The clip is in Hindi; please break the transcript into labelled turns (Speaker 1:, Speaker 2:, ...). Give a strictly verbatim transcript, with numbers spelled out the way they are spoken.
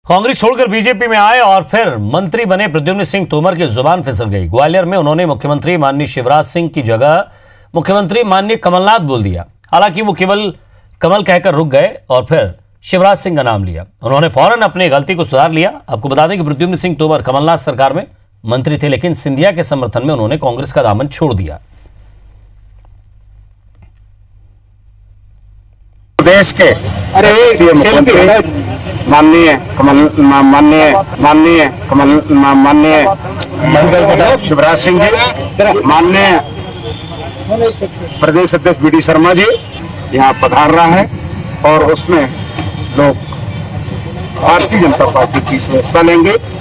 Speaker 1: कांग्रेस छोड़कर बीजेपी में आए और फिर मंत्री बने प्रद्युम्न सिंह तोमर की जुबान फिसल गई। ग्वालियर में उन्होंने मुख्यमंत्री माननीय शिवराज सिंह की जगह मुख्यमंत्री माननीय कमलनाथ बोल दिया। हालांकि वो केवल कमल कहकर रुक गए और फिर शिवराज सिंह का नाम लिया। उन्होंने फौरन अपनी गलती को सुधार लिया। आपको बता दें कि प्रद्युम्न सिंह तोमर कमलनाथ सरकार में मंत्री थे, लेकिन सिंधिया के समर्थन में उन्होंने कांग्रेस का दामन छोड़ दिया।
Speaker 2: प्रदेश के अरे माननीय कमल माननीय माननीय कमल माननीय शिवराज सिंह जी, माननीय प्रदेश अध्यक्ष बी डी शर्मा जी यहाँ पधार रहा है और उसमें लोग भारतीय जनता पार्टी की सदस्यता लेंगे।